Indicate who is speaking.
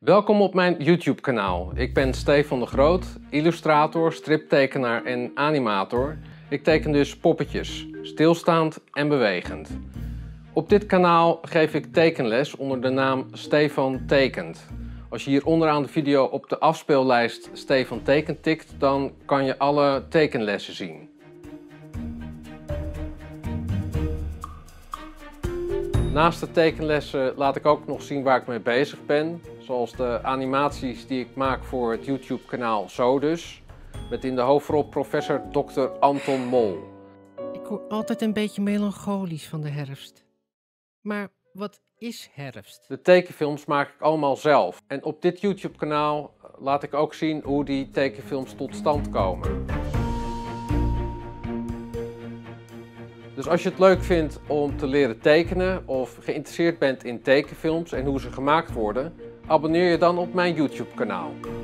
Speaker 1: Welkom op mijn YouTube kanaal. Ik ben Stefan de Groot, illustrator, striptekenaar en animator. Ik teken dus poppetjes, stilstaand en bewegend. Op dit kanaal geef ik tekenles onder de naam Stefan Tekent. Als je hier onderaan de video op de afspeellijst Stefan Tekent tikt, dan kan je alle tekenlessen zien. Naast de tekenlessen laat ik ook nog zien waar ik mee bezig ben. Zoals de animaties die ik maak voor het YouTube kanaal Zo Dus. Met in de hoofdrol professor Dr. Anton Mol.
Speaker 2: Ik word altijd een beetje melancholisch van de herfst. Maar wat is herfst?
Speaker 1: De tekenfilms maak ik allemaal zelf. En op dit YouTube kanaal laat ik ook zien hoe die tekenfilms tot stand komen. Dus als je het leuk vindt om te leren tekenen of geïnteresseerd bent in tekenfilms en hoe ze gemaakt worden, abonneer je dan op mijn YouTube kanaal.